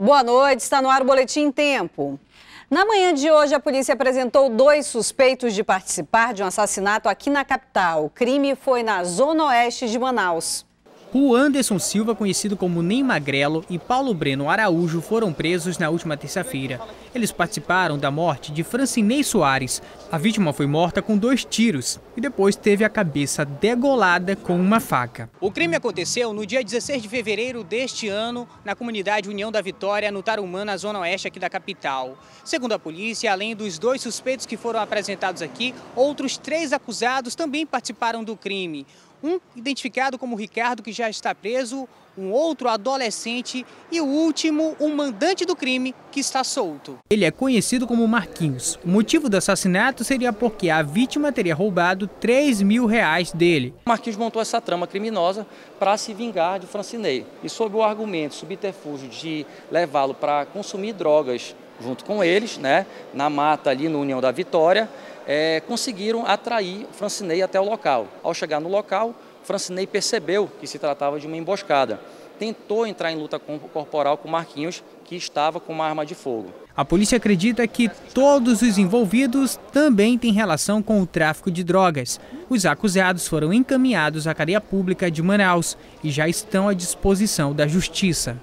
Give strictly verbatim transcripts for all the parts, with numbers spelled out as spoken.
Boa noite, está no ar o Boletim Tempo. Na manhã de hoje, a polícia apresentou dois suspeitos de participar de um assassinato aqui na capital. O crime foi na zona oeste de Manaus. O Anderson Silva, conhecido como Ney Magrelo, e Paulo Breno Araújo foram presos na última terça-feira. Eles participaram da morte de Francinei Soares. A vítima foi morta com dois tiros e depois teve a cabeça degolada com uma faca. O crime aconteceu no dia dezesseis de fevereiro deste ano, na comunidade União da Vitória, no Tarumã, na zona oeste aqui da capital. Segundo a polícia, além dos dois suspeitos que foram apresentados aqui, outros três acusados também participaram do crime. Um identificado como Ricardo, que já está preso, um outro adolescente e o último, o mandante do crime, que está solto. Ele é conhecido como Marquinhos. O motivo do assassinato seria porque a vítima teria roubado três mil reais dele. Marquinhos montou essa trama criminosa para se vingar de Francinei. E sob o argumento, subterfúgio de levá-lo para consumir drogas junto com eles, né, na mata ali no União da Vitória, É, conseguiram atrair Francinei até o local. Ao chegar no local, Francinei percebeu que se tratava de uma emboscada. Tentou entrar em luta corporal com Marquinhos, que estava com uma arma de fogo. A polícia acredita que todos os envolvidos também têm relação com o tráfico de drogas. Os acusados foram encaminhados à cadeia pública de Manaus e já estão à disposição da justiça.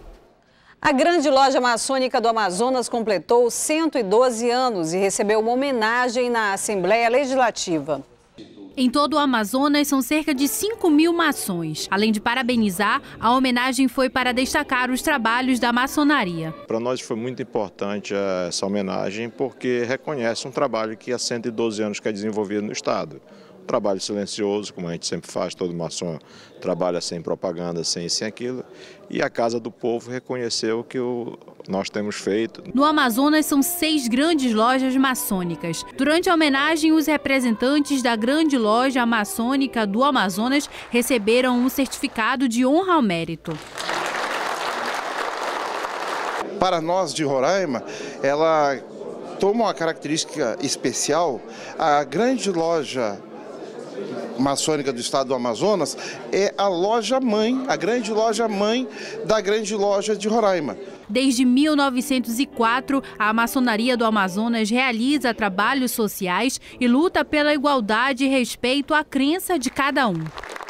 A grande loja maçônica do Amazonas completou cento e doze anos e recebeu uma homenagem na Assembleia Legislativa. Em todo o Amazonas, são cerca de cinco mil maçons. Além de parabenizar, a homenagem foi para destacar os trabalhos da maçonaria. Para nós foi muito importante essa homenagem porque reconhece um trabalho que há cento e doze anos que é desenvolvido no Estado. Um trabalho silencioso, como a gente sempre faz, todo maçom trabalha sem propaganda, sem sem aquilo. E a Casa do Povo reconheceu o que o, nós temos feito. No Amazonas são seis grandes lojas maçônicas. Durante a homenagem, os representantes da grande loja maçônica do Amazonas receberam um certificado de honra ao mérito. Para nós de Roraima, ela toma uma característica especial. A grande loja maçônica do estado do Amazonas é a loja mãe, a grande loja mãe da grande loja de Roraima. Desde mil novecentos e quatro, a maçonaria do Amazonas realiza trabalhos sociais e luta pela igualdade e respeito à crença de cada um.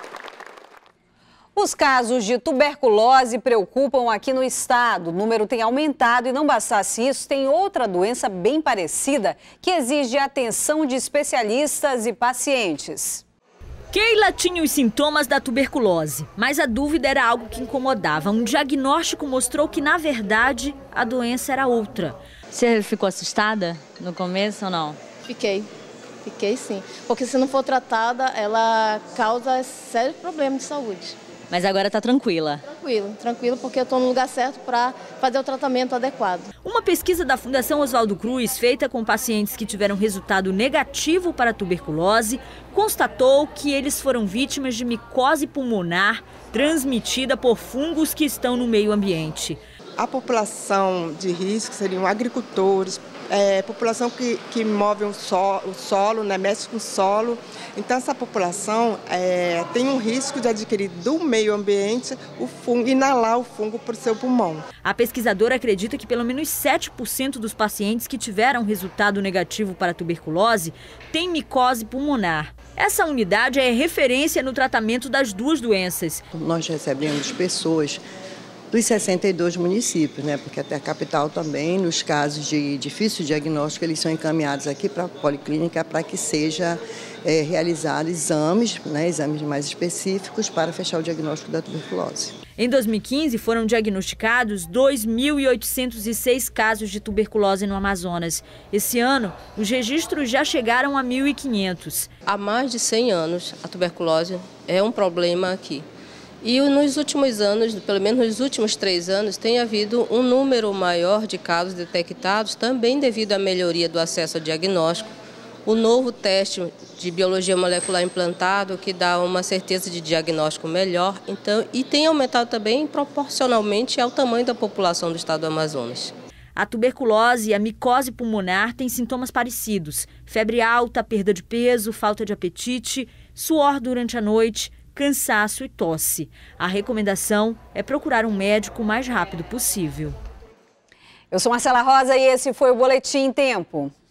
Os casos de tuberculose preocupam aqui no estado. O número tem aumentado e não bastasse isso, tem outra doença bem parecida que exige atenção de especialistas e pacientes. Keila tinha os sintomas da tuberculose, mas a dúvida era algo que incomodava. Um diagnóstico mostrou que, na verdade, a doença era outra. Você ficou assustada no começo ou não? Fiquei, fiquei sim. Porque se não for tratada, ela causa sérios problemas de saúde. Mas agora está tranquila? Tranquilo, tranquilo, porque eu estou no lugar certo para fazer o tratamento adequado. Uma pesquisa da Fundação Oswaldo Cruz, feita com pacientes que tiveram resultado negativo para a tuberculose, constatou que eles foram vítimas de micose pulmonar transmitida por fungos que estão no meio ambiente. A população de risco seriam agricultores, é, população que, que move o solo, o solo, né, mexe com o solo. Então, essa população é, tem um risco de adquirir do meio ambiente o fungo, inalar o fungo por seu pulmão. A pesquisadora acredita que pelo menos sete por cento dos pacientes que tiveram resultado negativo para a tuberculose têm micose pulmonar. Essa unidade é referência no tratamento das duas doenças. Nós recebemos pessoas dos sessenta e dois municípios, né? Porque até a capital também, nos casos de difícil diagnóstico, eles são encaminhados aqui para a policlínica para que seja é, realizado exames, né? Exames mais específicos para fechar o diagnóstico da tuberculose. Em dois mil e quinze, foram diagnosticados dois mil e oitocentos e seis casos de tuberculose no Amazonas. Esse ano, os registros já chegaram a mil e quinhentos. Há mais de cem anos, a tuberculose é um problema aqui. E nos últimos anos, pelo menos nos últimos três anos, tem havido um número maior de casos detectados, também devido à melhoria do acesso ao diagnóstico. O novo teste de biologia molecular implantado, que dá uma certeza de diagnóstico melhor, então, e tem aumentado também proporcionalmente ao tamanho da população do estado do Amazonas. A tuberculose e a micose pulmonar têm sintomas parecidos: febre alta, perda de peso, falta de apetite, suor durante a noite, cansaço e tosse. A recomendação é procurar um médico o mais rápido possível. Eu sou Marcela Rosa e esse foi o Boletim Tempo.